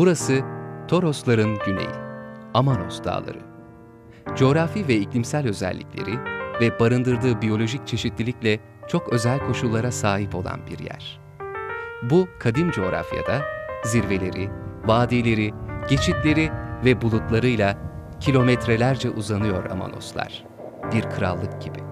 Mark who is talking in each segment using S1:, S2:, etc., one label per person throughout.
S1: Burası Torosların güneyi, Amanos Dağları. Coğrafi ve iklimsel özellikleri ve barındırdığı biyolojik çeşitlilikle çok özel koşullara sahip olan bir yer. Bu kadim coğrafyada zirveleri, vadileri, geçitleri ve bulutlarıyla kilometrelerce uzanıyor Amanoslar. Bir krallık gibi.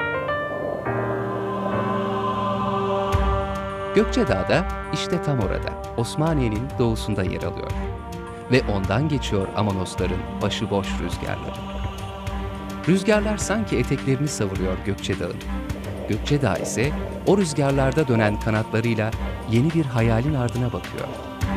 S1: Gökçedağ da işte tam orada, Osmaniye'nin doğusunda yer alıyor. Ve ondan geçiyor Amanosların başıboş rüzgarları. Rüzgarlar sanki eteklerini savuruyor Gökçedağ'ın. Gökçedağ ise o rüzgarlarda dönen kanatlarıyla yeni bir hayalin ardına bakıyor.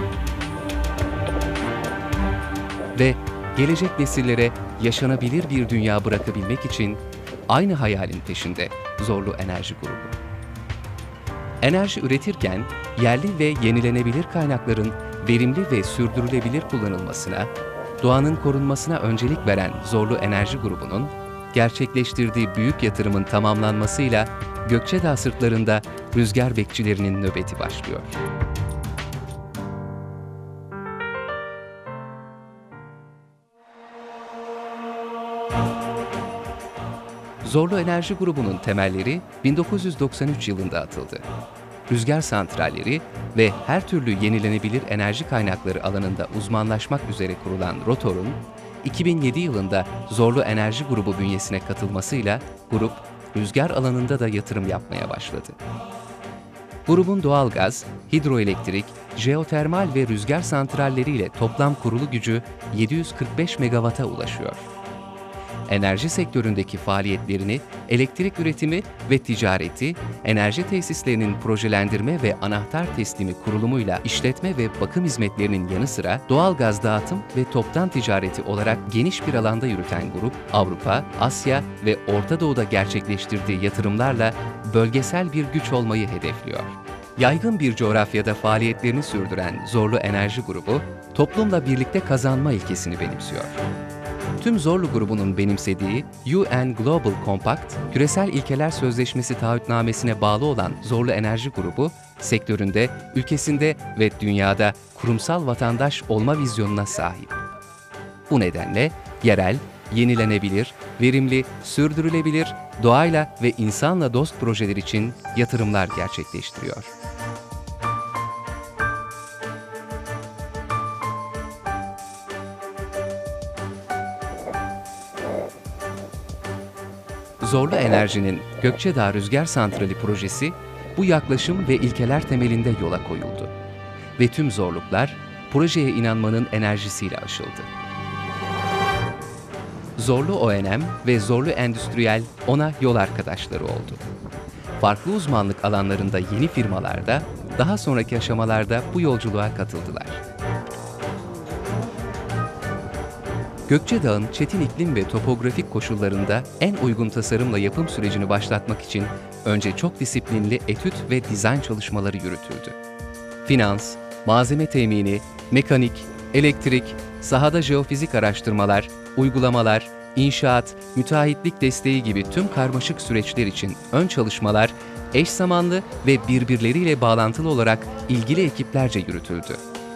S1: Ve gelecek nesillere yaşanabilir bir dünya bırakabilmek için aynı hayalin peşinde Zorlu Enerji Grubu. Enerji üretirken yerli ve yenilenebilir kaynakların verimli ve sürdürülebilir kullanılmasına, doğanın korunmasına öncelik veren Zorlu Enerji Grubu'nun gerçekleştirdiği büyük yatırımın tamamlanmasıyla Gökçedağ sırtlarında rüzgar bekçilerinin nöbeti başlıyor. Zorlu Enerji Grubu'nun temelleri 1993 yılında atıldı. Rüzgar santralleri ve her türlü yenilenebilir enerji kaynakları alanında uzmanlaşmak üzere kurulan Rotor'un 2007 yılında Zorlu Enerji Grubu bünyesine katılmasıyla grup, rüzgar alanında da yatırım yapmaya başladı. Grubun doğalgaz, hidroelektrik, jeotermal ve rüzgar santralleriyle toplam kurulu gücü 745 megawata ulaşıyor. Enerji sektöründeki faaliyetlerini, elektrik üretimi ve ticareti, enerji tesislerinin projelendirme ve anahtar teslimi kurulumuyla işletme ve bakım hizmetlerinin yanı sıra doğalgaz dağıtım ve toptan ticareti olarak geniş bir alanda yürüten grup, Avrupa, Asya ve Orta Doğu'da gerçekleştirdiği yatırımlarla bölgesel bir güç olmayı hedefliyor. Yaygın bir coğrafyada faaliyetlerini sürdüren Zorlu Enerji Grubu, toplumla birlikte kazanma ilkesini benimsiyor. Tüm Zorlu grubunun benimsediği UN Global Compact, Küresel İlkeler Sözleşmesi taahhütnamesine bağlı olan Zorlu Enerji Grubu, sektöründe, ülkesinde ve dünyada kurumsal vatandaş olma vizyonuna sahip. Bu nedenle yerel, yenilenebilir, verimli, sürdürülebilir, doğayla ve insanla dost projeler için yatırımlar gerçekleştiriyor. Zorlu Enerji'nin Gökçedağ Rüzgar Santrali projesi bu yaklaşım ve ilkeler temelinde yola koyuldu. Ve tüm zorluklar projeye inanmanın enerjisiyle aşıldı. Zorlu O&M ve Zorlu Endüstriyel ona yol arkadaşları oldu. Farklı uzmanlık alanlarında yeni firmalar da daha sonraki aşamalarda bu yolculuğa katıldılar. Gökçedağ'ın çetin iklim ve topografik koşullarında en uygun tasarımla yapım sürecini başlatmak için önce çok disiplinli etüt ve dizayn çalışmaları yürütüldü. Finans, malzeme temini, mekanik, elektrik, sahada jeofizik araştırmalar, uygulamalar, inşaat, müteahhitlik desteği gibi tüm karmaşık süreçler için ön çalışmalar eş zamanlı ve birbirleriyle bağlantılı olarak ilgili ekiplerce yürütüldü.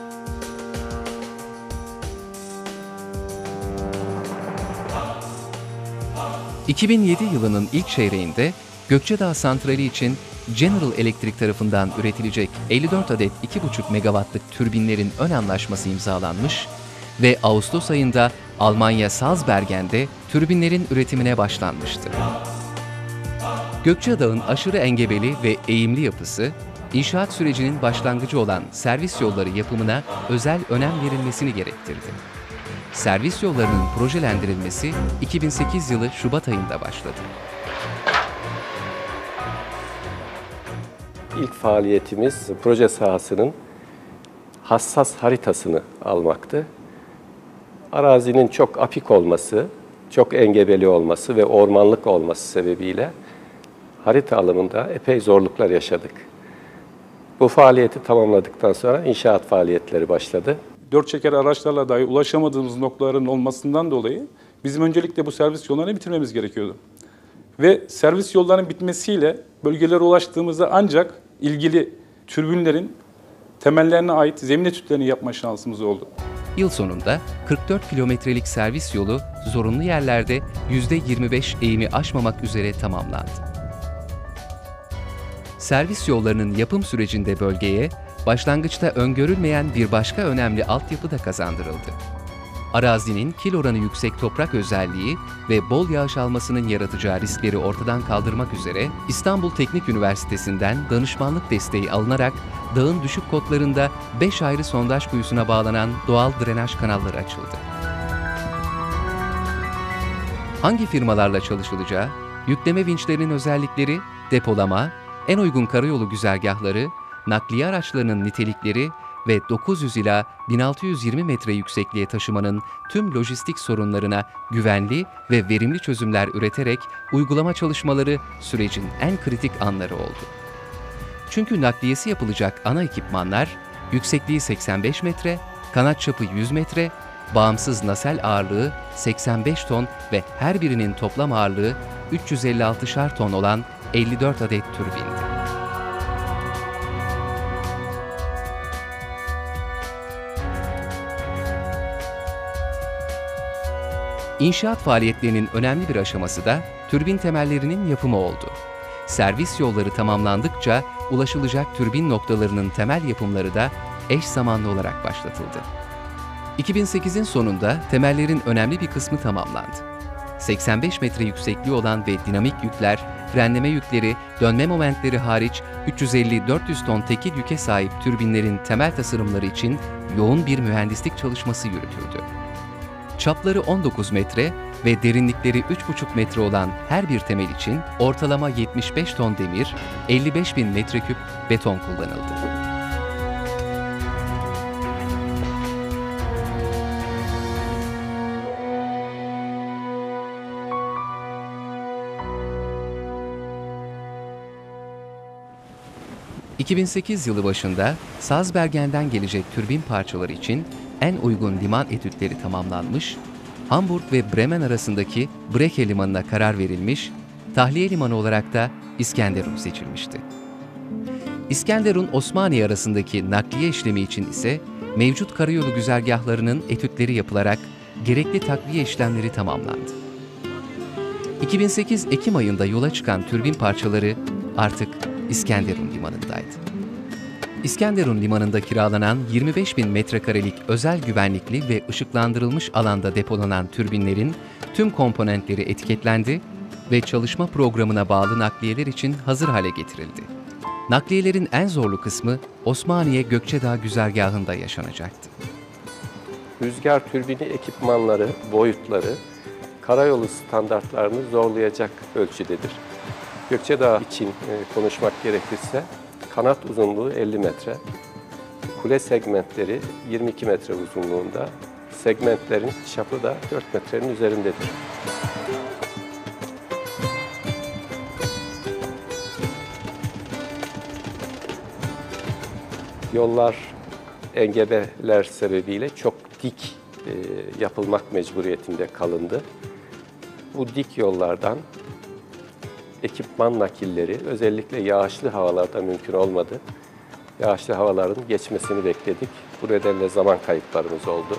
S1: 2007 yılının ilk çeyreğinde Gökçedağ Santrali için General Electric tarafından üretilecek 54 adet 2,5 megawattlık türbinlerin ön anlaşması imzalanmış ve Ağustos ayında Almanya Salzbergen'de türbinlerin üretimine başlanmıştı. Gökçedağ'ın aşırı engebeli ve eğimli yapısı, inşaat sürecinin başlangıcı olan servis yolları yapımına özel önem verilmesini gerektirdi. Servis yollarının projelendirilmesi 2008 yılı Şubat ayında başladı.
S2: İlk faaliyetimiz proje sahasının hassas haritasını almaktı. Arazinin çok apik olması, çok engebeli olması ve ormanlık olması sebebiyle harita alımında epey zorluklar yaşadık. Bu faaliyeti tamamladıktan sonra inşaat faaliyetleri başladı.
S3: 4 çeker araçlarla dahi ulaşamadığımız noktaların olmasından dolayı bizim öncelikle bu servis yollarını bitirmemiz gerekiyordu. Ve servis yollarının bitmesiyle bölgelere ulaştığımızda ancak ilgili türbinlerin temellerine ait zemin etütlerini yapma şansımız oldu.
S1: Yıl sonunda 44 kilometrelik servis yolu zorunlu yerlerde %25 eğimi aşmamak üzere tamamlandı. Servis yollarının yapım sürecinde bölgeye, başlangıçta öngörülmeyen bir başka önemli altyapı da kazandırıldı. Arazinin kil oranı yüksek toprak özelliği ve bol yağış almasının yaratacağı riskleri ortadan kaldırmak üzere İstanbul Teknik Üniversitesi'nden danışmanlık desteği alınarak dağın düşük kotlarında 5 ayrı sondaj kuyusuna bağlanan doğal drenaj kanalları açıldı. Hangi firmalarla çalışılacağı, yükleme vinçlerinin özellikleri, depolama, en uygun karayolu güzergahları, nakliye araçlarının nitelikleri ve 900 ila 1620 metre yüksekliğe taşımanın tüm lojistik sorunlarına güvenli ve verimli çözümler üreterek uygulama çalışmaları sürecin en kritik anları oldu. Çünkü nakliyesi yapılacak ana ekipmanlar yüksekliği 85 metre, kanat çapı 100 metre, bağımsız nasel ağırlığı 85 ton ve her birinin toplam ağırlığı 356'şar ton olan 54 adet türbindi. İnşaat faaliyetlerinin önemli bir aşaması da türbin temellerinin yapımı oldu. Servis yolları tamamlandıkça ulaşılacak türbin noktalarının temel yapımları da eş zamanlı olarak başlatıldı. 2008'in sonunda temellerin önemli bir kısmı tamamlandı. 85 metre yüksekliği olan ve dinamik yükler, frenleme yükleri, dönme momentleri hariç 350-400 ton tekil yüke sahip türbinlerin temel tasarımları için yoğun bir mühendislik çalışması yürütüldü. Çapları 19 metre ve derinlikleri 3,5 metre olan her bir temel için ortalama 75 ton demir, 55.000 metreküp beton kullanıldı. ...2008 yılı başında Salzbergen'den gelecek türbin parçaları için en uygun liman etütleri tamamlanmış, Hamburg ve Bremen arasındaki Breche limanına karar verilmiş, tahliye limanı olarak da İskenderun seçilmişti. İskenderun-Osmaniye arasındaki nakliye işlemi için ise mevcut karayolu güzergahlarının etütleri yapılarak gerekli takviye işlemleri tamamlandı. 2008 Ekim ayında yola çıkan türbin parçaları artık İskenderun limanındaydı. İskenderun limanında kiralanan 25.000 metrekarelik özel güvenlikli ve ışıklandırılmış alanda depolanan türbinlerin tüm komponentleri etiketlendi ve çalışma programına bağlı nakliyeler için hazır hale getirildi. Nakliyelerin en zorlu kısmı Osmaniye-Gökçedağ güzergahında yaşanacaktı.
S2: Rüzgar türbini ekipmanları, boyutları karayolu standartlarını zorlayacak ölçüdedir. Gökçedağ için konuşmak gerekirse kanat uzunluğu 50 metre, kule segmentleri 22 metre uzunluğunda, segmentlerin çapı da 4 metrenin üzerindedir. Yollar engebeler sebebiyle çok dik yapılmak mecburiyetinde kalındı. Bu dik yollardan ekipman nakilleri özellikle yağışlı havalarda mümkün olmadı. Yağışlı havaların geçmesini bekledik. Bu nedenle zaman kayıplarımız oldu.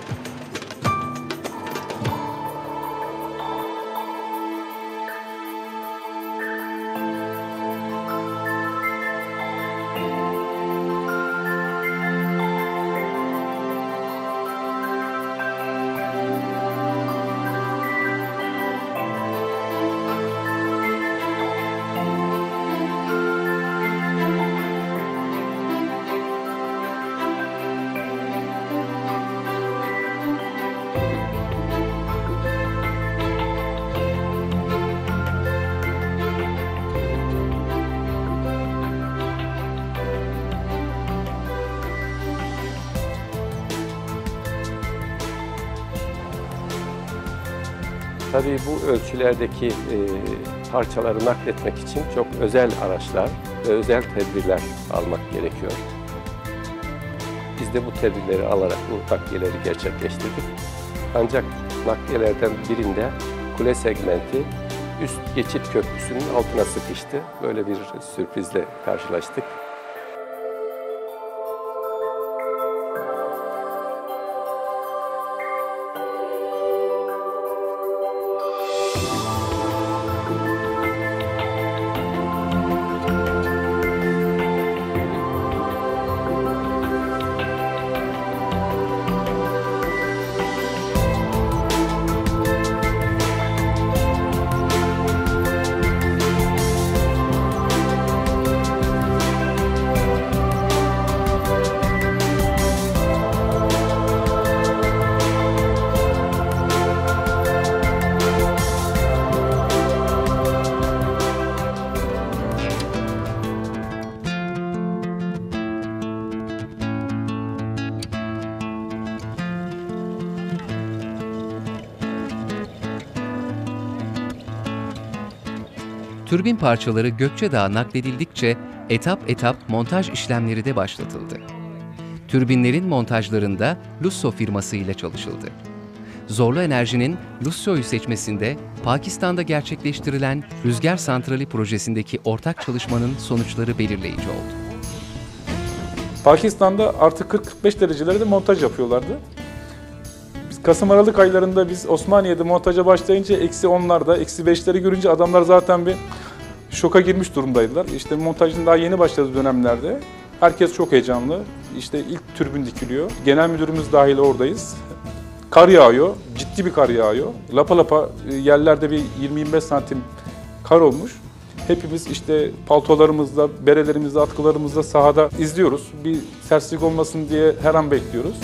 S2: Tabii bu ölçülerdeki parçaları nakletmek için çok özel araçlar ve özel tedbirler almak gerekiyor. Biz de bu tedbirleri alarak bu nakliyeleri gerçekleştirdik. Ancak nakliyelerden birinde kule segmenti üst geçit köprüsünün altına sıkıştı. Böyle bir sürprizle karşılaştık.
S1: Türbin parçaları Gökçedağ'a nakledildikçe etap etap montaj işlemleri de başlatıldı. Türbinlerin montajlarında Lusso firması ile çalışıldı. Zorlu Enerji'nin Lusso'yu seçmesinde Pakistan'da gerçekleştirilen rüzgar santrali projesindeki ortak çalışmanın sonuçları belirleyici oldu.
S3: Pakistan'da artık 40-45 derecelerde montaj yapıyorlardı. Kasım-Aralık aylarında biz Osmaniye'de montaja başlayınca -10'larda, -5'leri görünce adamlar zaten bir şoka girmiş durumdaydılar. İşte montajın daha yeni başladığı dönemlerde herkes çok heyecanlı. İşte ilk türbin dikiliyor. Genel müdürümüz dahil oradayız. Kar yağıyor, ciddi bir kar yağıyor. Lapa lapa yerlerde bir 20-25 santim kar olmuş. Hepimiz işte paltolarımızla, berelerimizle, atkılarımızla sahada izliyoruz. Bir terslik olmasın diye her an bekliyoruz.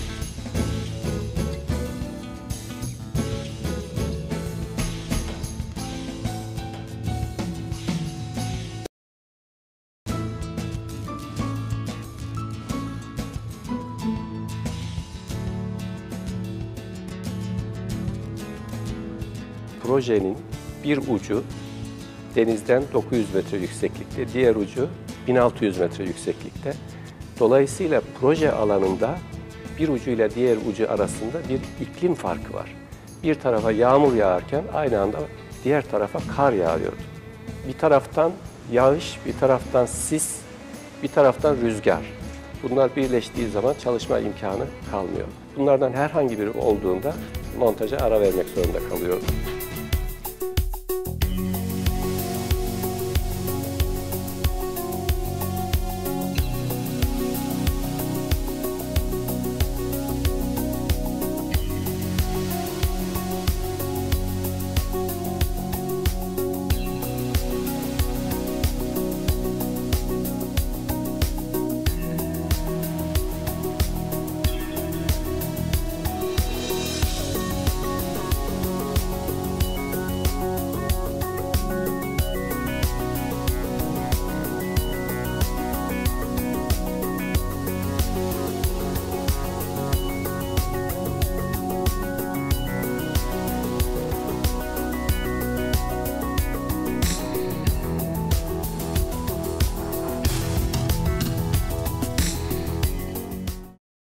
S2: Projenin bir ucu denizden 900 metre yükseklikte, diğer ucu 1600 metre yükseklikte. Dolayısıyla proje alanında bir ucuyla diğer ucu arasında bir iklim farkı var. Bir tarafa yağmur yağarken aynı anda diğer tarafa kar yağıyordu. Bir taraftan yağış, bir taraftan sis, bir taraftan rüzgar. Bunlar birleştiği zaman çalışma imkanı kalmıyor. Bunlardan herhangi biri olduğunda montaja ara vermek zorunda kalıyoruz.